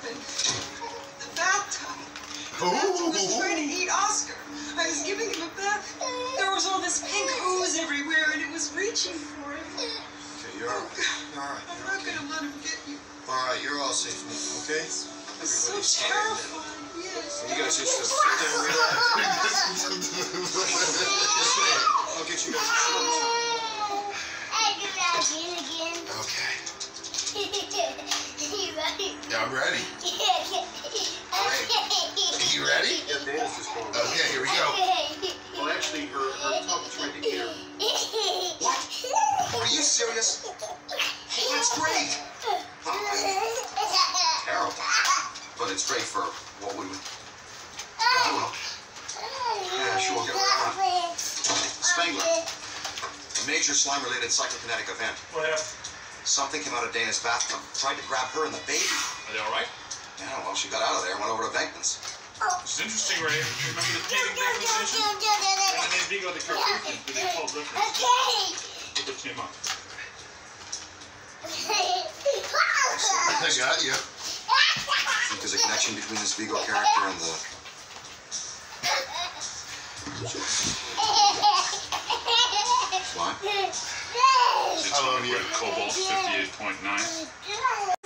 happened. The bathtub. The bathtub was trying to eat Oscar. I was giving him a bath. There was all this pink hose everywhere, and it was reaching for him. Okay, you're all right. I'm not going to let him get you. All right, you're all safe now, okay? It's so terrifying. Yes. You guys just sit down and relax. I'll get you guys a again. Okay. Yeah, I'm ready. Are you ready? Yeah, Dana's just going. Okay, here we go. Well, actually, her tongue's right to here. What? Are you serious? Hey, that's great. Terrible. But it's great for what we would. Oh, well. Yeah, sure, get right on it. Spangler, a major slime-related psychokinetic event. What happened? Something came out of Dana's bathtub, tried to grab her and the baby. Are they all right? Yeah, well, she got out of there and went over to Venkman's. It's interesting, Ray. Remember the pig and Venkman station? And then they got the cartridges, but they called different. What came up? I got you. I think there's a connection between this Vigo character and the... What? I love you. Cobalt 58.9.